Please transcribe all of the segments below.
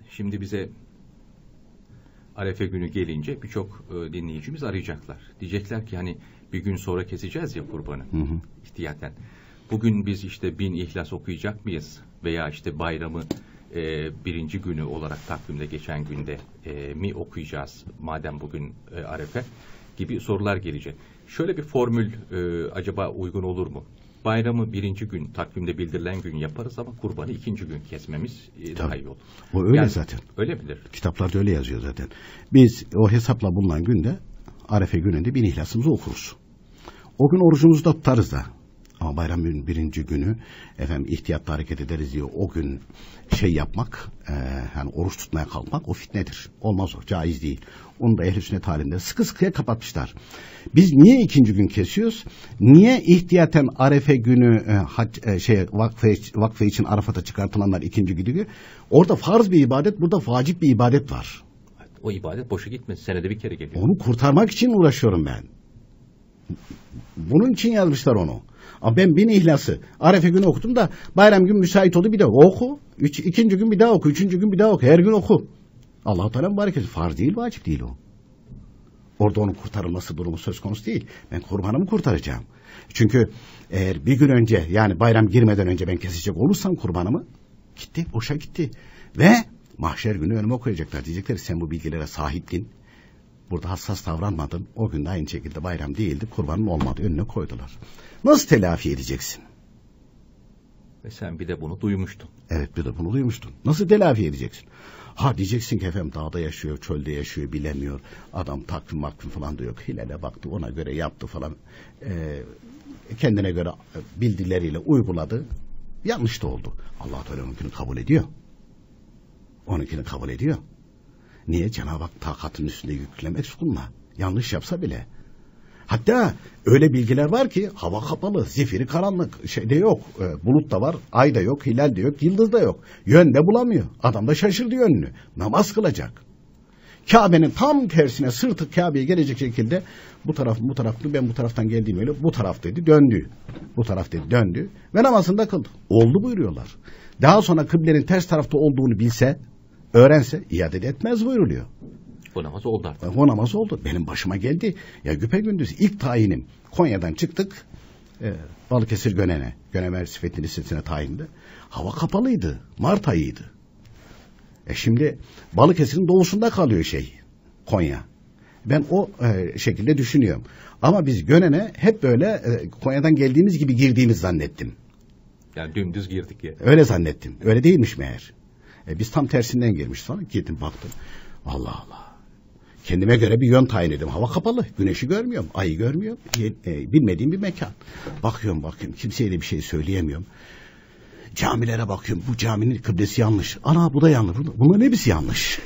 Şimdi bize Arefe günü gelince birçok dinleyicimiz arayacaklar. Diyecekler ki hani bir gün sonra keseceğiz ya kurbanı. İhtiyaten. Bugün biz işte 1000 İhlas okuyacak mıyız? Veya işte bayramı birinci günü olarak takvimde geçen günde mi okuyacağız? Madem bugün Arefe gibi sorular gelecek. Şöyle bir formül acaba uygun olur mu? Bayramı birinci gün takvimde bildirilen gün yaparız ama kurbanı ikinci gün kesmemiz daha iyi olur. O öyle yani, zaten. Öyle midir? Kitaplarda öyle yazıyor zaten. Biz o hesapla bulunan günde Arefe gününde 1000 İhlasımızı okuruz. O gün orucumuzu da tutarız da. Ama bayramın birinci günü ihtiyatla hareket ederiz diye o gün yapmak, yani oruç tutmaya kalkmak o fitnedir. Olmaz o, caiz değil. Onu da ehl-i sünnet halinde sıkı sıkıya kapatmışlar. Biz niye ikinci gün kesiyoruz? Niye ihtiyaten Arefe günü vakfe için Arafat'a çıkartılanlar ikinci günü? Orada farz bir ibadet, burada vacip bir ibadet var. O ibadet boşa gitmez. Senede bir kere geliyor. Onu kurtarmak için uğraşıyorum ben. Bunun için yazmışlar onu. Ama ben 1000 İhlas'ı Arefe günü okudum da bayram gün müsait oldu bir daha oku. İkinci gün bir daha oku. Üçüncü gün bir daha oku. Her gün oku. Allah-u Teala mübarek etsin. Farz değil, vacip değil o. Orada onun kurtarılması durumu söz konusu değil. Ben kurbanımı kurtaracağım. Çünkü eğer bir gün önce yani bayram girmeden önce ben kesecek olursam kurbanımı gitti, boşa gitti. Ve mahşer günü önüme koyacaklar. Diyecekler sen bu bilgilere sahiptin. Burada hassas davranmadın. O gün de aynı şekilde bayram değildi. Kurbanın olmadı. Önüne koydular. Nasıl telafi edeceksin? Ve sen bir de bunu duymuştun. Evet, bir de bunu duymuştun. Nasıl telafi edeceksin? Ha diyeceksin ki dağda yaşıyor, çölde yaşıyor, bilemiyor. Adam takvim falan da yok. Hilale baktı, ona göre yaptı falan. Kendine göre bildileriyle uyguladı. Yanlış da oldu. Allah Teala onunkini kabul ediyor. Onunkini kabul ediyor. Niye? Cenab-ı Hak takatın üstünde yüklemek sunma. Yanlış yapsa bile. Hatta öyle bilgiler var ki hava kapalı, zifiri karanlık, şeyde yok, bulut da var, ay da yok, hilal de yok, yıldız da yok. Yön de bulamıyor. Adam da şaşırdı yönünü. Namaz kılacak. Kabe'nin tam tersine sırtı Kabe'ye gelecek şekilde bu taraflı ben bu taraftan geldiğim öyle bu taraf dedi döndü. Bu taraf dedi döndü ve namazını da kıldı. Oldu buyuruyorlar. Daha sonra kıblenin ters tarafta olduğunu bilse, öğrense iade etmez buyuruluyor. O namaz oldu artık. O namaz oldu. Benim başıma geldi. Ya güpegündüz ilk tayinim. Konya'dan çıktık. Balıkesir Gönen'e. Gönemer Sifetli Lisesi'ne tayinde. Hava kapalıydı. Mart ayıydı. Şimdi Balıkesir'in doğusunda kalıyor Konya. Ben o şekilde düşünüyorum. Ama biz Gönen'e hep böyle Konya'dan geldiğimiz gibi girdiğimiz zannettim. Yani dümdüz girdik ya. Öyle zannettim. Öyle değilmiş meğer. Biz tam tersinden girmiş sonra. Gittim baktım. Allah Allah. Kendime göre bir yön tayin ediyorum. Hava kapalı. Güneşi görmüyorum. Ayı görmüyorum. Bilmediğim bir mekan. Bakıyorum. Kimseye de bir şey söyleyemiyorum. Camilere bakıyorum. Bu caminin kıblesi yanlış. Ana bu da yanlış. Bunların hepsi yanlış.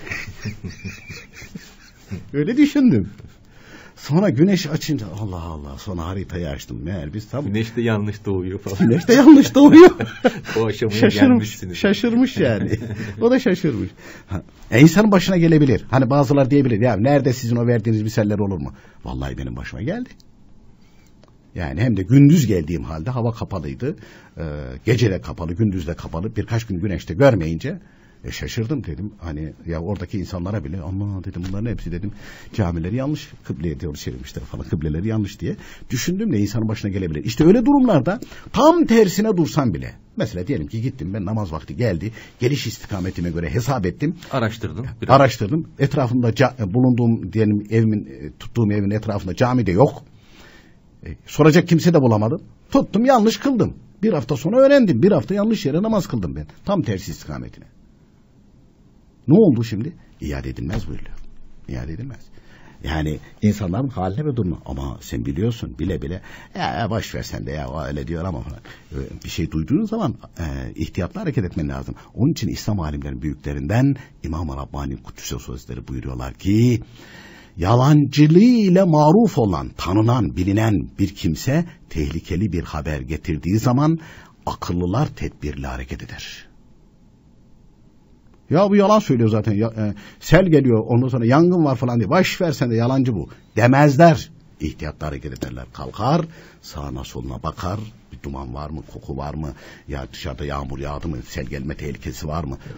Öyle düşündüm. Sonra güneş açınca Allah Allah. Sonra haritayı açtım. Meğer biz tam... Güneş de yanlış doğuyor falan. Güneş de yanlış doğuyor. O aşamaya gelmişsiniz. Şaşırmış yani. O da şaşırmış. İnsanın başına gelebilir. Hani bazılar diyebilir. Ya nerede sizin o verdiğiniz misaller olur mu? Vallahi benim başıma geldi. Yani hem de gündüz geldiğim halde hava kapalıydı. Gece de kapalı, gündüz de kapalı. Birkaç gün güneşte görmeyince şaşırdım dedim. Hani ya oradaki insanlara bile ama dedim bunların hepsi dedim camileri yanlış kıbleye doğru çevirmişler falan kıbleleri yanlış diye düşündüm de insanın başına gelebilir. İşte öyle durumlarda tam tersine dursam bile mesela diyelim ki gittim ben namaz vakti geldi geliş istikametime göre hesap ettim. Araştırdım. Etrafımda bulunduğum diyelim tuttuğum evin etrafında cami de yok. Soracak kimse de bulamadım. Tuttum yanlış kıldım. Bir hafta sonra öğrendim. Bir hafta yanlış yere namaz kıldım ben. Tam tersi istikametine. Ne oldu şimdi? İade edilmez buyuruyor. İade edilmez. Yani insanların haline ve durumuna. Ama sen biliyorsun bile bile ya boş ver sen de ya öyle diyor ama falan. Bir şey duyduğun zaman ihtiyatla hareket etmen lazım. Onun için İslam alimlerinin büyüklerinden İmam-ı Rabbani Kuddüs'e sözleri buyuruyorlar ki yalancılığıyla maruf olan, tanınan, bilinen bir kimse tehlikeli bir haber getirdiği zaman akıllılar tedbirli hareket eder. Ya bu yalan söylüyor zaten. Sel geliyor ondan sonra yangın var falan diye. Baş versen de yalancı bu. Demezler. İhtiyatla hareket ederler. Kalkar sağına soluna bakar. Bir duman var mı? Koku var mı? Ya dışarıda yağmur yağdı mı? Sel gelme tehlikesi var mı?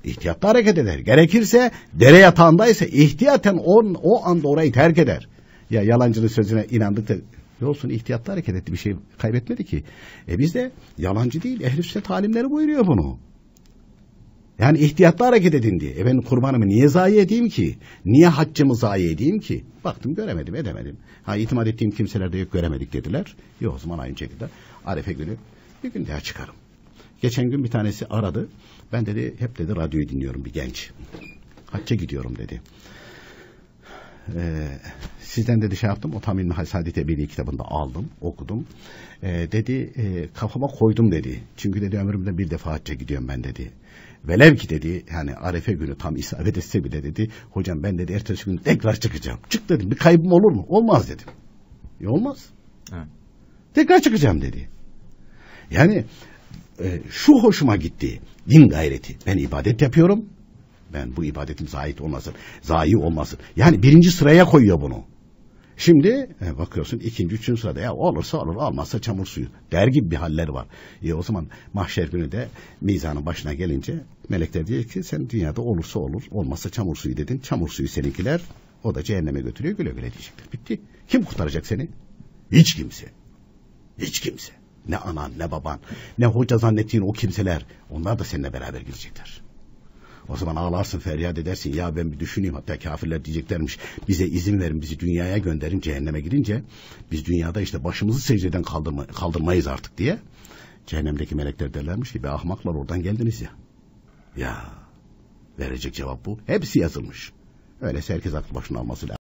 İhtiyatlı hareket eder. Gerekirse dere yatağındaysa ihtiyaten o anda orayı terk eder. Ya yalancının sözüne inandık da olsun, ihtiyatlı hareket etti, bir şey kaybetmedi ki. Biz de yalancı değil, ehl-i sünnet alimleri buyuruyor bunu. Yani ihtiyatlı hareket edin diye. Ben kurbanımı niye zayi edeyim ki? Niye haccımı zayi edeyim ki? Baktım göremedim, edemedim. İtimat ettiğim kimseler de yok, göremedik dediler. Yok, o zaman aynı şekilde Arefe günü bir gün daha çıkarım. Geçen gün bir tanesi aradı. Ben dedi hep dedi radyoyu dinliyorum, bir genç. Hacca gidiyorum dedi. Sizden dedi şey yaptım. O Tamim Hasadit Ebedi kitabında aldım, okudum. Dedi kafama koydum dedi. Çünkü dedi ömrümde bir defa hacca gidiyorum ben dedi. Velev ki dedi yani Arefe günü tam isabet etse bile dedi. Hocam ben dedi ertesi gün tekrar çıkacağım. Çık dedim, bir kaybım olur mu? Olmaz dedim. Olmaz. Evet. Tekrar çıkacağım dedi. Yani şu hoşuma gitti. Din gayreti. Ben ibadet yapıyorum. Ben bu ibadetim zayi olmasın. Yani birinci sıraya koyuyor bunu. Şimdi bakıyorsun ikinci, üçüncü sırada ya olursa olur, olmazsa çamur suyu der gibi bir haller var. O zaman mahşer günü de mizanın başına gelince melekler diyor ki sen dünyada olursa olur, olmazsa çamur suyu dedin. Çamur suyu seninkiler, o da cehenneme götürüyor, güle güle diyecekler. Bitti. Kim kurtaracak seni? Hiç kimse. Hiç kimse. Ne anan, ne baban, ne hoca zannettiğin o kimseler, onlar da seninle beraber gidecekler. O zaman ağlarsın, feryat edersin. Ya ben bir düşüneyim, hatta kafirler diyeceklermiş. Bize izin verin, bizi dünyaya gönderin, cehenneme girince biz dünyada işte başımızı secdeden kaldırmayız artık diye. Cehennemdeki melekler derlermiş ki be ahmaklar, oradan geldiniz ya. Ya verecek cevap bu. Hepsi yazılmış. Öyleyse herkes aklı başına alması lazım.